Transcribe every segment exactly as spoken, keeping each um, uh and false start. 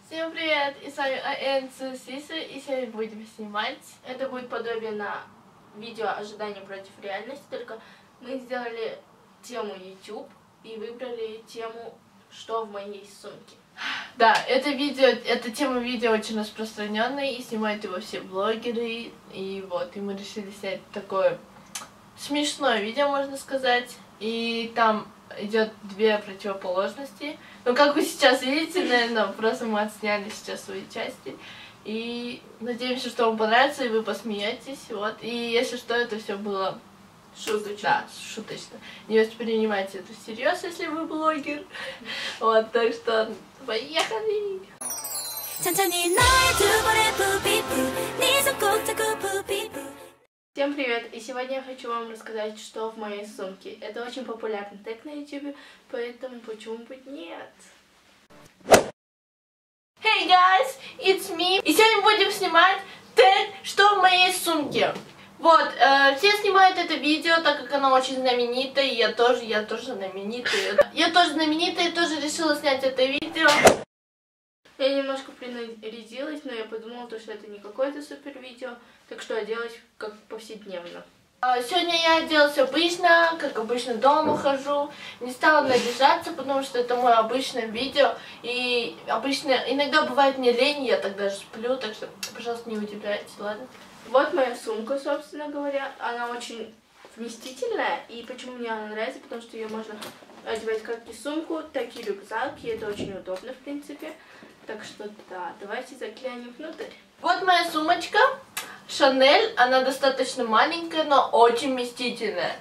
Всем привет! И с вами АНЦ Сиса, и сегодня будем снимать. Это будет подобие на видео «Ожидание против реальности», только мы сделали тему YouTube и выбрали тему «Что в моей сумке?». Да, это видео, эта тема видео очень распространенная, и снимают его все блогеры, и вот, и мы решили снять такое смешное видео, можно сказать, и там идет две противоположности. Ну, как вы сейчас видите, наверное, просто мы отсняли сейчас свои части. И надеемся, что вам понравится, и вы посмеетесь. Вот. И если что, это все было шуточно. Да, шуточно. Не воспринимайте это всерьез, если вы блогер. Вот, так что поехали! Всем привет! И сегодня я хочу вам рассказать, что в моей сумке. Это очень популярный тег на YouTube, поэтому почему бы нет? Hey guys, it's me! И сегодня будем снимать тег «Что в моей сумке?». Вот, э, все снимают это видео, так как оно очень знаменитое, и я тоже, я тоже знаменитая. Я тоже знаменитая, и тоже решила снять это видео. Я немножко принарядилась, но я подумала, что это не какое-то супер видео, так что оделась как повседневно. Сегодня я оделась обычно, как обычно дома хожу, не стала наряжаться, потому что это мое обычное видео, и обычно, иногда бывает мне лень, я тогда же сплю, так что, пожалуйста, не удивляйтесь, ладно? Вот моя сумка, собственно говоря, она очень вместительная, и почему мне она нравится, потому что ее можно одевать как и сумку, так и рюкзак, и это очень удобно, в принципе. Так что да, давайте заглянем внутрь. Вот моя сумочка, Шанель, она достаточно маленькая, но очень вместительная.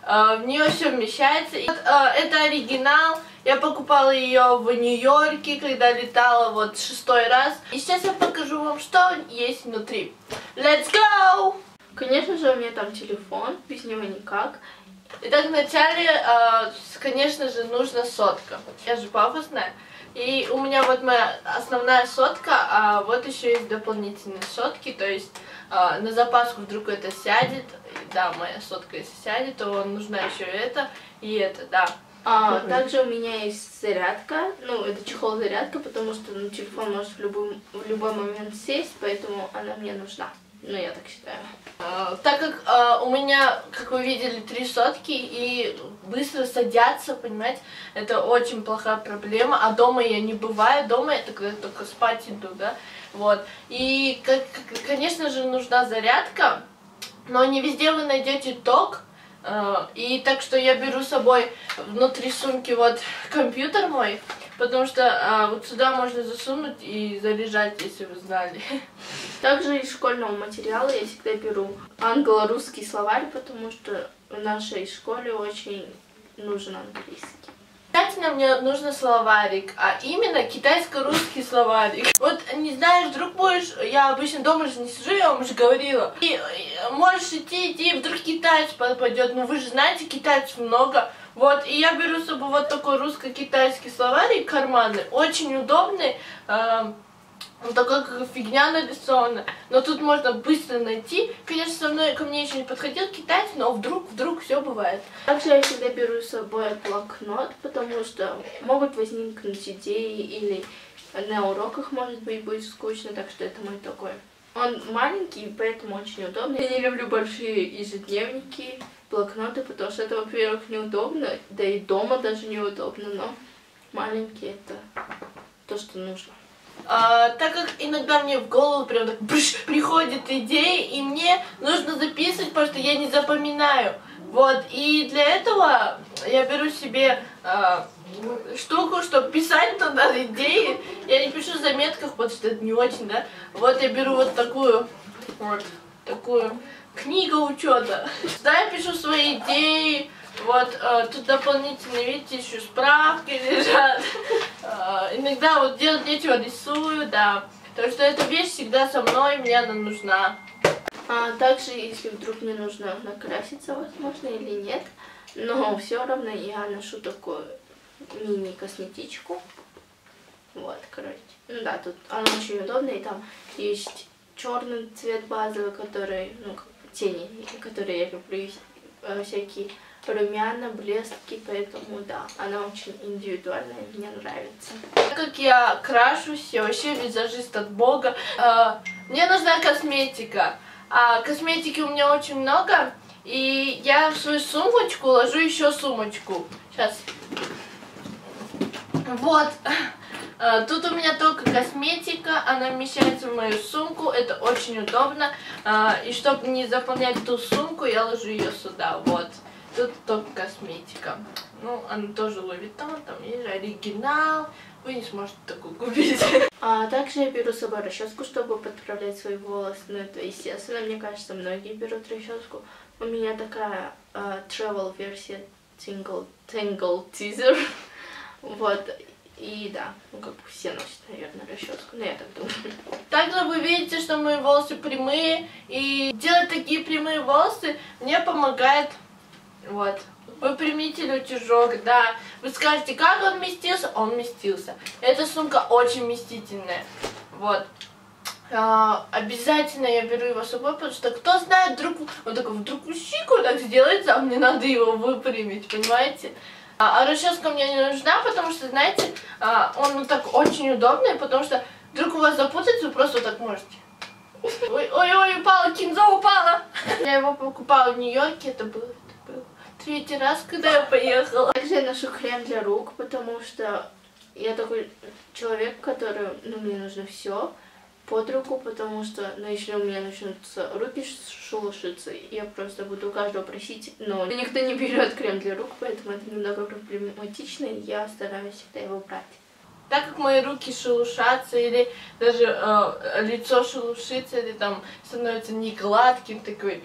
В нее все вмещается. Это оригинал, я покупала ее в Нью-Йорке, когда летала вот шестой раз. И сейчас я покажу вам, что есть внутри. Let's go! Конечно же, у меня там телефон, без него никак. Итак, вначале, конечно же, нужна сотка. Я же пафосная. И у меня вот моя основная сотка, а вот еще есть дополнительные сотки, то есть э, на запаску вдруг это сядет, да, моя сотка если сядет, то нужна еще это и это, да. А, также у меня есть зарядка, ну это чехол-зарядка, потому что ну, телефон может в любой, в любой момент сесть, поэтому она мне нужна. Ну, я так считаю. Uh, так как uh, у меня, как вы видели, три сотки и быстро садятся, понимаете, это очень плохая проблема. А дома я не бываю, дома я тогда только спать иду, да, вот. И, как, конечно же, нужна зарядка, но не везде вы найдете ток. Uh, и так что я беру с собой внутри сумки вот компьютер мой, потому что uh, вот сюда можно засунуть и заряжать, если вы знали. Также из школьного материала я всегда беру англо-русский словарь, потому что в нашей школе очень нужен английский. Обязательно мне нужен словарик, а именно китайско-русский словарик. Вот не знаешь, вдруг будешь, я обычно дома же не сижу, я вам уже говорила. И, и можешь идти, идти, и вдруг китаец попадет, ну вы же знаете, китайцев много. Вот, и я беру с собой вот такой русско-китайский словарик карманный, очень удобный. Э Вот такая как фигня нарисована, но тут можно быстро найти. Конечно, со мной ко мне еще не подходил китаец, но вдруг, вдруг все бывает. Также я всегда беру с собой блокнот, потому что могут возникнуть идеи или на уроках, может быть, будет скучно, так что это мой такой. Он маленький, поэтому очень удобный. Я не люблю большие ежедневники, блокноты, потому что это, во-первых, неудобно, да и дома даже неудобно, но маленький это то, что нужно. А, так как иногда мне в голову прям так брыш, приходят идеи, и мне нужно записывать, потому что я не запоминаю. Вот, и для этого я беру себе а, штуку, чтобы писать туда идеи. Я не пишу в заметках, потому что это не очень, да. Вот я беру вот такую, вот, такую книгу учета. Сюда я пишу свои идеи. Вот, э, тут дополнительно, видите, еще справки лежат. Э, иногда вот делать нечего, рисую, да. Так что эта вещь всегда со мной, мне она нужна. А также, если вдруг мне нужно накраситься, возможно, или нет, но все равно я ношу такую мини-косметичку. Вот, короче. Ну да, тут она очень удобная, и там есть черный цвет базовый, который, ну, как бы тени, которые я люблю, всякие румяна, блестки, поэтому да, она очень индивидуальная, мне нравится. Так как я крашусь, я вообще визажист от бога, э, мне нужна косметика, а косметики у меня очень много, и я в свою сумочку ложу еще сумочку. Сейчас. Вот. Тут у меня только косметика, она вмещается в мою сумку, это очень удобно. И чтобы не заполнять ту сумку, я ложу ее сюда, вот. Тут только косметика. Ну, она тоже Луи Виттон, там есть оригинал, вы не сможете такую купить. А также я беру с собой расческу, чтобы подправлять свои волосы, ну это естественно, мне кажется, многие берут расческу. У меня такая uh, travel версия Tingle, Tangle Teaser, вот. И да, ну как бы все носят, наверное, расческу, но я так думаю. Также вы видите, что мои волосы прямые, и делать такие прямые волосы мне помогает, вот, выпрямитель утюжок, да. Вы скажете, как он вместился? Он вместился. Эта сумка очень вместительная, вот. А, обязательно я беру его с собой, потому что кто знает, вдруг, вот такой, вдруг щику так сделается, а мне надо его выпрямить, понимаете? А, а расческа мне не нужна, потому что, знаете, а, он вот так очень удобный, потому что вдруг у вас запутается, вы просто вот так можете. Ой-ой-ой, упала, кинза упала. Я его покупала в Нью-Йорке, это было, это было третий раз, когда я поехала. Также я ношу крем для рук, потому что я такой человек, который, ну, мне нужно все под руку, потому что, ну, если у меня начнутся руки шелушиться, я просто буду у каждого просить, но никто не берет крем для рук, поэтому это немного проблематично, и я стараюсь всегда его брать. Так как мои руки шелушатся, или даже э, лицо шелушится, или там становится не гладким, такой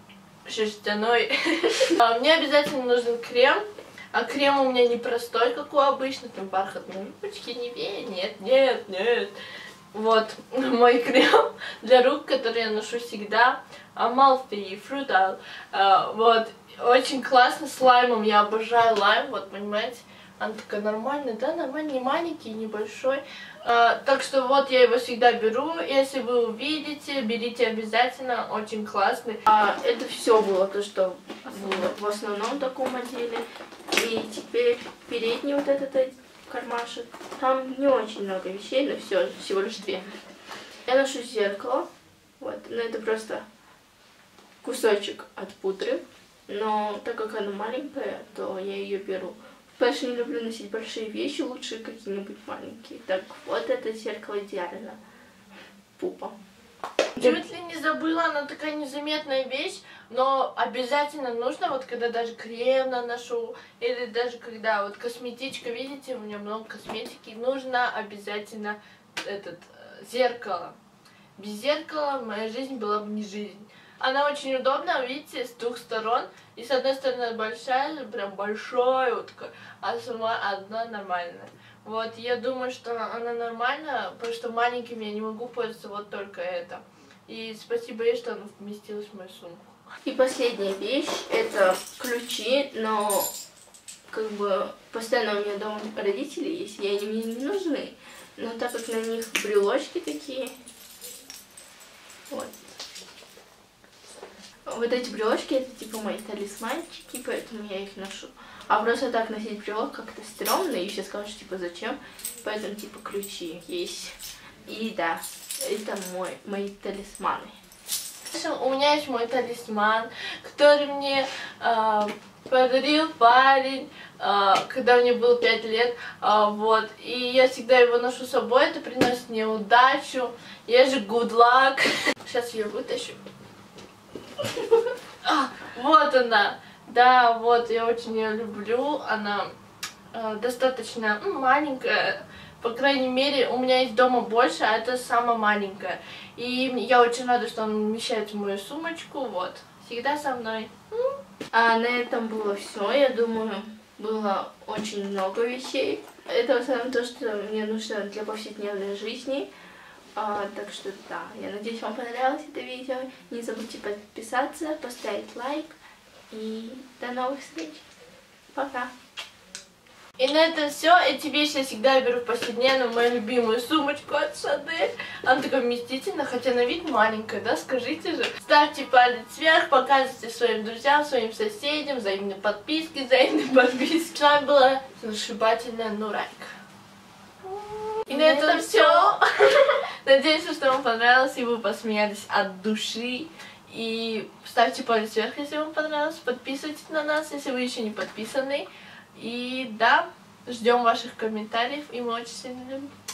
шерстяной, мне обязательно нужен крем. А крем у меня не простой, как у обычных, там бархатные ручки, не вея, нет, нет, нет. Вот мой крем для рук, который я ношу всегда, Amalfi Frutal. Вот, очень классно, с лаймом, я обожаю лайм, вот, понимаете, она такая нормальная, да, нормальный, не маленький, небольшой. А, так что вот я его всегда беру, если вы увидите, берите обязательно, очень классный. А это все было то, что было в основном таком отделе. И теперь передний вот этот кармашек. Там не очень много вещей, но все, всего лишь две. Я ношу зеркало. Вот, но это просто кусочек от пудры. Но так как она маленькая, то я ее беру. Потому что не люблю носить большие вещи, лучше какие-нибудь маленькие. Так вот это зеркало идеально. Пупа. Чуть ли не забыла, она такая незаметная вещь, но обязательно нужно, вот когда даже крем наношу, или даже когда вот косметичка, видите, у меня много косметики, нужно обязательно этот зеркало. Без зеркала моя жизнь была бы не жизнь. Она очень удобна, видите, с двух сторон. И с одной стороны большая, прям большая, вот такая, а сама одна нормальная. Вот, я думаю, что она нормальная, потому что маленьким я не могу пользоваться, вот только это. И спасибо ей, что она вместилась в мою сумку. И последняя вещь, это ключи, но как бы постоянно у меня дома родители есть, и они мне не нужны. Но так как на них брелочки такие, вот. Вот эти брелочки, это типа мои талисманчики, поэтому я их ношу. А просто так носить брелок как-то стрёмно, и все скажут, типа, зачем? Поэтому, типа, ключи есть. И да, это мой, мои талисманы. У меня есть мой талисман, который мне э, подарил парень, э, когда мне было пять лет, э, вот. И я всегда его ношу с собой, это приносит мне удачу, я же good luck. Сейчас я вытащу. А, вот она. Да, вот, я очень ее люблю. Она э, достаточно ну, маленькая. По крайней мере, у меня есть дома больше, а это самая маленькая. И я очень рада, что она вмещается в мою сумочку. Вот. Всегда со мной. А на этом было все. Я думаю, было очень много вещей. Это в основном то, что мне нужно для повседневной жизни. А, так что да, я надеюсь, вам понравилось это видео. Не забудьте подписаться, поставить лайк. И до новых встреч. Пока. И на этом все. Эти вещи я всегда беру в повседневную, мою любимую сумочку от Шанель. Она такая вместительная, хотя на вид маленькая, да, скажите же. Ставьте палец вверх, показывайте своим друзьям, своим соседям, взаимные подписки, взаимные подписки. С вами была зашибательная Нурайка. И, И на этом все. Надеюсь, что вам понравилось, и вы посмеялись от души. И ставьте палец вверх, если вам понравилось. Подписывайтесь на нас, если вы еще не подписаны. И да, ждем ваших комментариев, и мы очень сильно любим.